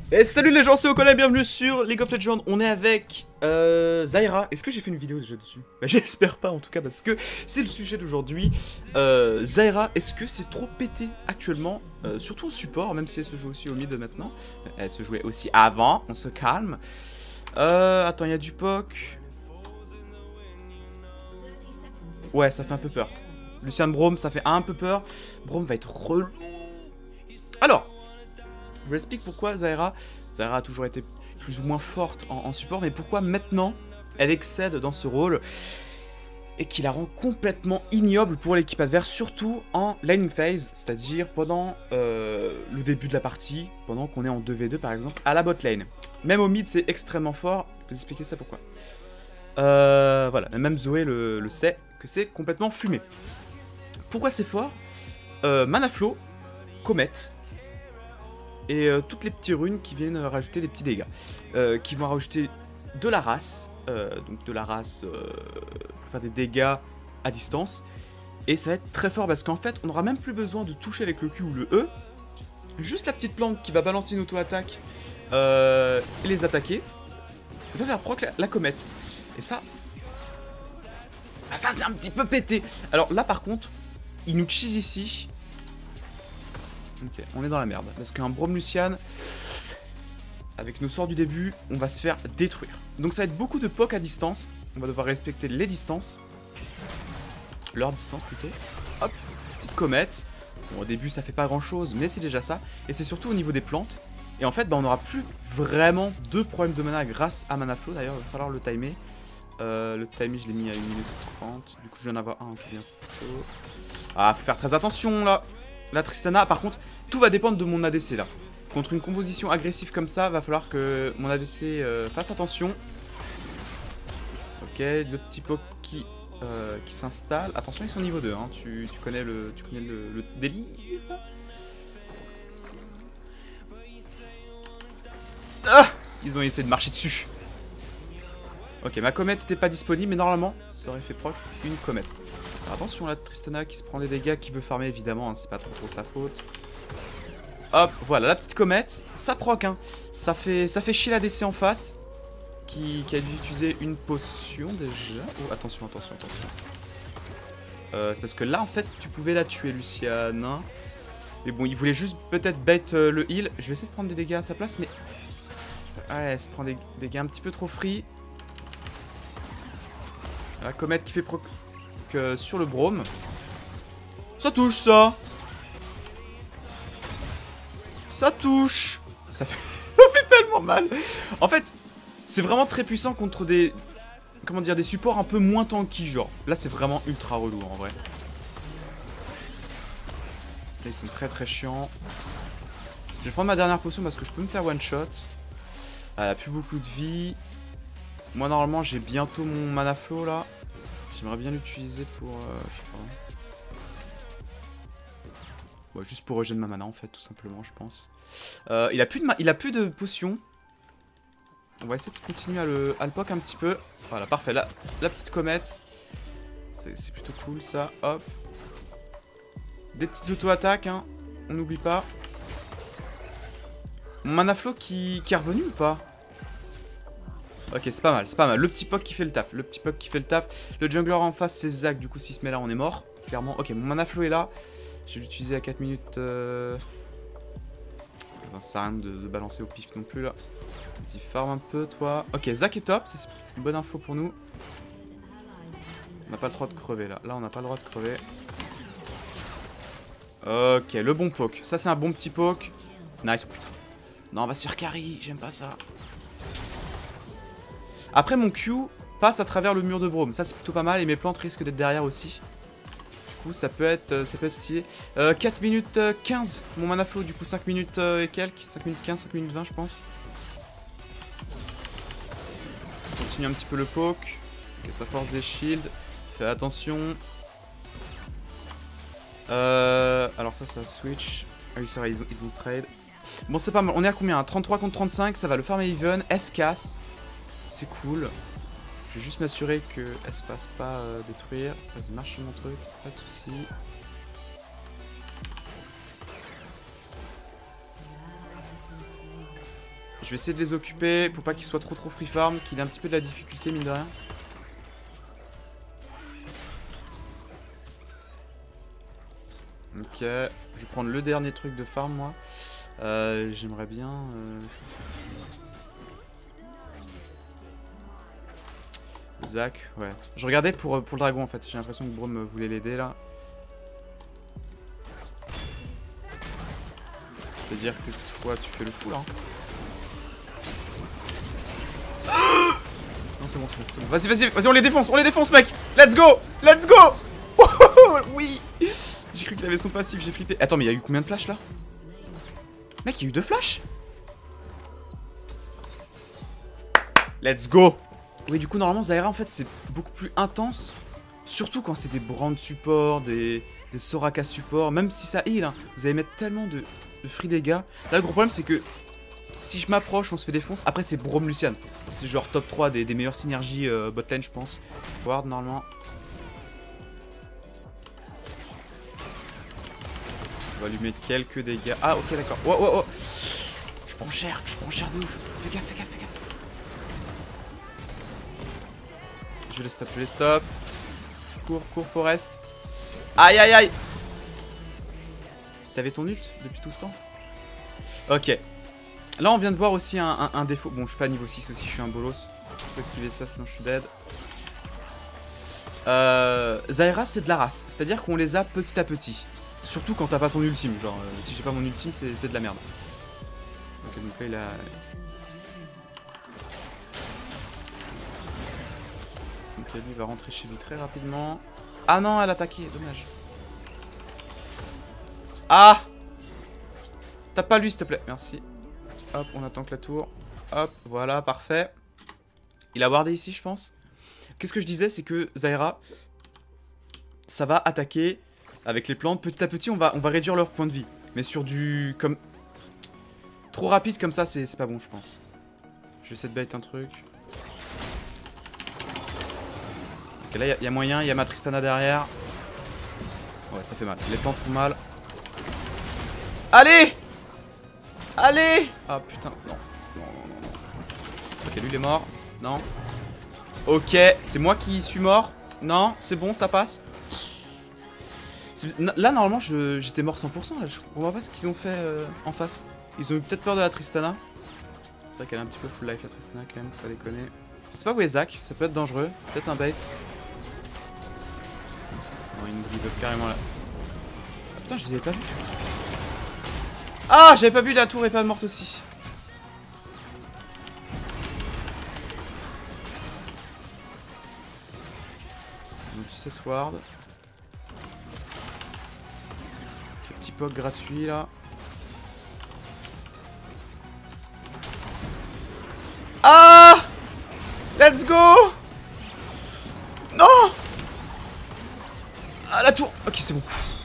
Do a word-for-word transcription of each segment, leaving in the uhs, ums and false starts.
Et salut les gens, c'est Okona et bienvenue sur League of Legends. On est avec euh, Zyra. Est-ce que j'ai fait une vidéo déjà dessus? Bah, j'espère pas en tout cas parce que c'est le sujet d'aujourd'hui. euh, Zyra, est-ce que c'est trop pété actuellement, euh, surtout au support, même si elle se joue aussi au mid maintenant. Elle se jouait aussi avant, on se calme. euh, Attends, il y a du P O C. Ouais, ça fait un peu peur. Lucian Braum, ça fait un peu peur. Braum va être relou. Alors, je vous explique pourquoi Zyra. Zyra a toujours été plus ou moins forte en, en support, mais pourquoi maintenant elle excède dans ce rôle et qui la rend complètement ignoble pour l'équipe adverse, surtout en laning phase, c'est-à-dire pendant euh, le début de la partie, pendant qu'on est en deux v deux par exemple, à la bot lane. Même au mid, c'est extrêmement fort. Je vais vous expliquer ça pourquoi. Euh, voilà, même Zoé le, le sait, que c'est complètement fumé. Pourquoi c'est fort? euh, Manaflow, Comet, et euh, toutes les petites runes qui viennent rajouter des petits dégâts, euh, qui vont rajouter de la race, euh, donc de la race euh, pour faire des dégâts à distance, et ça va être très fort parce qu'en fait on n'aura même plus besoin de toucher avec le Q ou le E, juste la petite plante qui va balancer une auto-attaque euh, et les attaquer, va faire proc la, la comète, et ça, ah, ça c'est un petit peu pété. Alors là par contre, il nous cheese ici. Ok, on est dans la merde. Parce qu'un Braum Lucian, avec nos sorts du début, on va se faire détruire. Donc ça va être beaucoup de P O C à distance. On va devoir respecter les distances. Leur distance plutôt. Hop, petite comète. Bon, au début ça fait pas grand chose, mais c'est déjà ça. Et c'est surtout au niveau des plantes. Et en fait, bah, on n'aura plus vraiment deux problèmes de mana grâce à Manaflow. D'ailleurs, il va falloir le timer. Euh, le timer, je l'ai mis à une minute trente. Du coup, je viens d'avoir un qui vient bientôt. Ah, faut faire très attention là. La Tristana, par contre, tout va dépendre de mon A D C là. Contre une composition agressive comme ça, va falloir que mon A D C euh, fasse attention. Ok, le petit Poke qui, euh, qui s'installe. Attention, ils sont niveau deux, hein. tu, tu connais le, tu connais le, le délire. Ah, ils ont essayé de marcher dessus. Ok, ma comète n'était pas disponible, mais normalement, ça aurait fait proc une comète. Alors attention là, Tristana qui se prend des dégâts, qui veut farmer évidemment, hein, c'est pas trop trop sa faute. Hop, voilà, la petite comète, ça proc, hein. Ça fait, ça fait chier la D C en face, qui, qui a dû utiliser une potion déjà. Oh, attention, attention, attention. Euh, c'est parce que là, en fait, tu pouvais la tuer, Lucian. Hein. Mais bon, il voulait juste peut-être bait euh, le heal. Je vais essayer de prendre des dégâts à sa place, mais... Ouais, elle se prend des dégâts un petit peu trop free. La comète qui fait proc... Euh, sur le Braum. Ça touche ça. Ça touche. Ça fait... ça fait tellement mal. En fait, c'est vraiment très puissant contre des... Comment dire, des supports un peu moins tanky genre. Là c'est vraiment ultra relou en vrai. Là ils sont très très chiants. Je vais prendre ma dernière potion parce que je peux me faire one shot. Elle a plus beaucoup de vie. Moi normalement j'ai bientôt mon mana flow là. J'aimerais bien l'utiliser pour... Euh, je sais pas. Bon, juste pour régénérer ma mana en fait, tout simplement, je pense. Euh, il, a plus de ma il a plus de potions. On va essayer de continuer à le, à le poke un petit peu. Voilà, parfait. La, la petite comète. C'est plutôt cool ça. Hop. Des petites auto-attaques, hein. On n'oublie pas. Mon mana flow qui, qui est revenu ou pas? Ok, c'est pas mal, c'est pas mal. Le petit poke qui fait le taf, le petit poke qui fait le taf. Le jungler en face, c'est Zac. Du coup, s'il se met là, on est mort. Clairement. Ok, mon mana flow est là. Je vais l'utiliser à quatre minutes. Euh... Ça sert à rien de, de balancer au pif non plus là. Vas-y, farm un peu, toi. Ok, Zac est top. C'est une bonne info pour nous. On n'a pas le droit de crever là. Là, on n'a pas le droit de crever. Ok, le bon poke. Ça, c'est un bon petit poke. Nice, oh, putain. Non, on va se faire carry. J'aime pas ça. Après mon Q passe à travers le mur de Braum, ça c'est plutôt pas mal et mes plantes risquent d'être derrière aussi. Du coup ça peut être, ça peut être stylé. Euh, quatre minutes quinze, mon mana flow du coup cinq minutes et quelques, cinq minutes quinze, cinq minutes vingt je pense. On continue un petit peu le poke, et ça force des shields, fais attention. Euh, alors ça ça switch, ah oui c'est vrai ils ont, ils ont trade. Bon c'est pas mal, on est à combien? trente-trois contre trente-cinq, ça va le farm even, S casse. C'est cool. Je vais juste m'assurer qu'elle se fasse pas euh, détruire. Vas-y, marche sur mon truc, pas de soucis. Je vais essayer de les occuper pour pas qu'il soit trop trop free farm, qu'il ait un petit peu de la difficulté mine de rien. Ok, je vais prendre le dernier truc de farm moi. Euh, J'aimerais bien... Euh... Zach, ouais. Je regardais pour, pour le dragon en fait, j'ai l'impression que Braum voulait l'aider là. C'est-à-dire que toi tu fais le fou là. Non c'est bon, c'est bon, c'est bon. Vas-y, vas-y, vas-y, on les défonce, on les défonce mec. Let's go, let's go. Oui. J'ai cru qu'il avait son passif, j'ai flippé. Attends mais il y a eu combien de flashs là? Mec, il y a eu deux flashs. Let's go. Oui, du coup, normalement, Zaira, en fait, c'est beaucoup plus intense. Surtout quand c'est des Brand support, des, des Soraka support. Même si ça heal, hein, vous allez mettre tellement de, de free dégâts. Là, le gros problème, c'est que si je m'approche, on se fait défonce. Après, c'est Braum Lucian. C'est genre top trois des, des meilleures synergies euh, botlane, je pense. Ward, normalement. On va lui mettre quelques dégâts. Ah, ok, d'accord. Oh, oh, oh. Je prends cher, je prends cher de ouf. Fais gaffe, fais gaffe, fais gaffe. Je les stop, je les stop. Cours, cours, Forest. Aïe, aïe, aïe. T'avais ton ult depuis tout ce temps? Ok. Là, on vient de voir aussi un, un, un défaut. Bon, je suis pas niveau six aussi, je suis un bolos. Je peux esquiver ça, sinon je suis dead. Euh, Zaira, c'est de la race. C'est-à-dire qu'on les a petit à petit. Surtout quand t'as pas ton ultime. Genre, euh, si j'ai pas mon ultime, c'est de la merde. Ok, donc là, il a... Ok, lui, il va rentrer chez lui très rapidement. Ah non, elle a attaqué, dommage. Ah! Tape pas lui, s'il te plaît. Merci. Hop, on attend que la tour. Hop, voilà, parfait. Il a wardé ici, je pense. Qu'est-ce que je disais, c'est que Zaira, ça va attaquer avec les plantes. Petit à petit, on va, on va réduire leur point de vie. Mais sur du... comme trop rapide comme ça, c'est pas bon, je pense. Je vais essayer de bait un truc. Ok, là, il y, y a moyen. Il y a ma Tristana derrière. Ouais, ça fait mal. Les plantes font mal. Allez! Allez! Ah, putain. Non. Non, non, non, non. Ok, lui, il est mort. Non. Ok, c'est moi qui suis mort. Non, c'est bon, ça passe. Là, normalement, j'étais mort cent pour cent. Là. Je comprends pas ce qu'ils ont fait euh, en face. Ils ont eu peut-être peur de la Tristana. C'est vrai qu'elle est un petit peu full life, la Tristana, quand même. Faut pas déconner. Je sais pas où est Zach. Ça peut être dangereux. Peut-être un bait. Non, il me give up carrément là. Ah, putain, je les avais pas vus. Ah, j'avais pas vu, la tour est pas morte aussi. Donc sept ward. Petit poke gratuit là. Ah! Let's go! Non! Ah, la tour! Ok, c'est bon.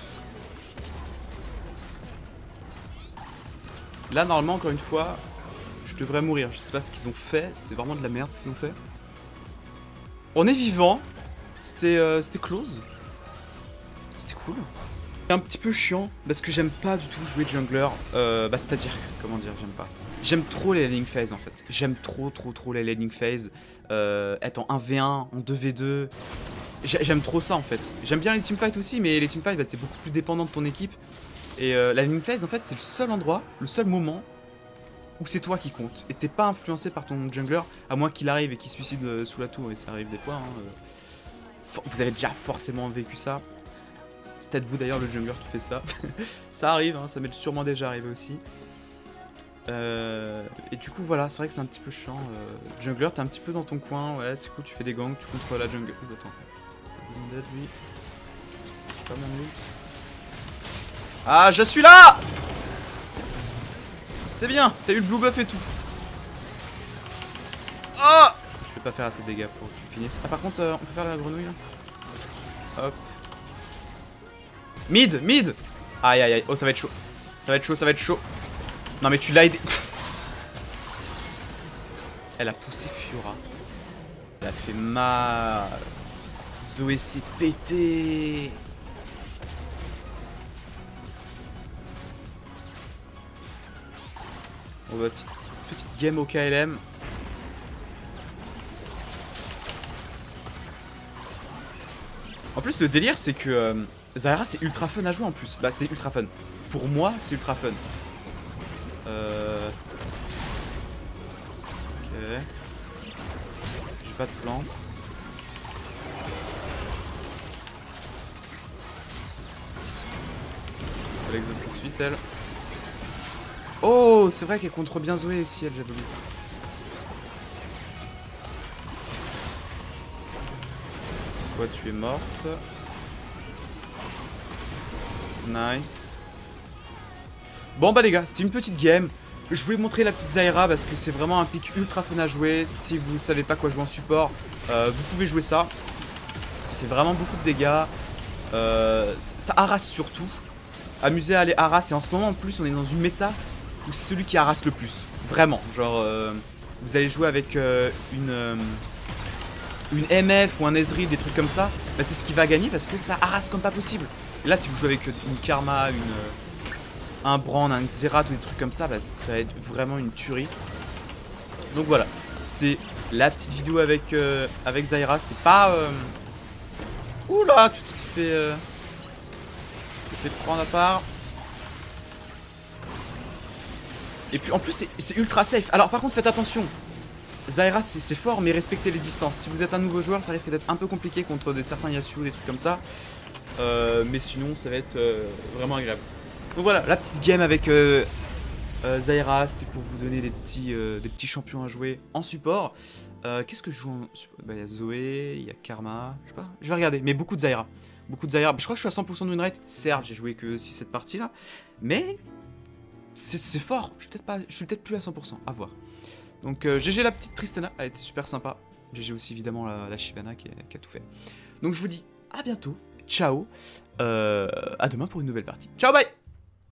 Là, normalement, encore une fois, je devrais mourir. Je sais pas ce qu'ils ont fait. C'était vraiment de la merde ce qu'ils ont fait. On est vivant. C'était euh, c'était close. C'était cool. C'est un petit peu chiant parce que j'aime pas du tout jouer jungler. Euh, bah, c'est-à-dire, comment dire, j'aime pas. J'aime trop les laning phase en fait. J'aime trop, trop, trop les laning phase. Euh, être en un v un, en deux v deux. J'aime trop ça en fait. J'aime bien les teamfights aussi, mais les teamfights, bah, t'es beaucoup plus dépendant de ton équipe. Et euh, la laning phase, en fait, c'est le seul endroit, le seul moment où c'est toi qui compte. Et t'es pas influencé par ton jungler, à moins qu'il arrive et qu'il se suicide euh, sous la tour, et ça arrive des fois. Hein, euh. Vous avez déjà forcément vécu ça. C'est peut-être vous d'ailleurs le jungler qui fait ça. Ça arrive, hein, ça m'est sûrement déjà arrivé aussi. Euh, et du coup, voilà, c'est vrai que c'est un petit peu chiant. Euh, jungler, t'es un petit peu dans ton coin, ouais, c'est cool, tu fais des gangs, tu contrôles la jungle. Ouh, attends, t'as besoin d'aide lui. Pas mon ult. Ah, je suis là! C'est bien, t'as eu le blue buff et tout. Oh! Je vais pas faire assez de dégâts pour que tu finisses. Ah, par contre, euh, on peut faire la grenouille là. Hop. Mid, mid! Aïe, aïe, aïe. Oh, ça va être chaud. Ça va être chaud, ça va être chaud. Non, mais tu l'as aidé. Elle a poussé Fiora. Elle a fait mal. Zoé s'est pété. Oh bah, petite, petite game au K L M. En plus, le délire, c'est que euh, Zaira, c'est ultra fun à jouer en plus. Bah, c'est ultra fun. Pour moi, c'est ultra fun. Euh... Ok. J'ai pas de plante. Elle exauce tout de suite, elle. Oh, c'est vrai qu'elle contre bien Zoé ici, elle, j'avais oublié. Toi, tu es morte. Nice. Bon bah les gars, c'était une petite game. Je voulais montrer la petite Zaira parce que c'est vraiment un pick ultra fun à jouer. Si vous savez pas quoi jouer en support, euh, vous pouvez jouer ça. Ça fait vraiment beaucoup de dégâts. Euh, ça harasse surtout. Amusez à aller harass. Et en ce moment en plus on est dans une méta où c'est celui qui harasse le plus. Vraiment. Genre euh, vous allez jouer avec euh, une, euh, une M F ou un Ezreal, des trucs comme ça. Bah, c'est ce qui va gagner parce que ça harasse comme pas possible. Et là si vous jouez avec une Karma, une... un Brand, un Xerath ou des trucs comme ça, bah, ça va être vraiment une tuerie. Donc voilà, c'était la petite vidéo avec, euh, avec Zaira. C'est pas... Euh... Oula, tu te fais... Euh... Tu te fais prendre à part. Et puis en plus c'est ultra safe. Alors par contre faites attention. Zaira c'est fort mais respectez les distances. Si vous êtes un nouveau joueur ça risque d'être un peu compliqué contre des certains Yasuo, des trucs comme ça. Euh, mais sinon ça va être euh, vraiment agréable. Donc voilà, la petite game avec euh, euh, Zaira, c'était pour vous donner des petits, euh, des petits champions à jouer en support. Euh, Qu'est-ce que je joue en support? Bah, il y a Zoé, il y a Karma, je sais pas, je vais regarder, mais beaucoup de Zaira. Beaucoup de Zaira, je crois que je suis à cent pour cent de winrate. Certes, j'ai joué que six sept parties là, mais c'est fort, je suis peut-être pas, je suis peut-être plus à cent pour cent, à voir. Donc euh, G G la petite Tristana, elle était super sympa. G G aussi évidemment la, la Shyvana qui, qui a tout fait. Donc je vous dis à bientôt, ciao, euh, à demain pour une nouvelle partie. Ciao, bye.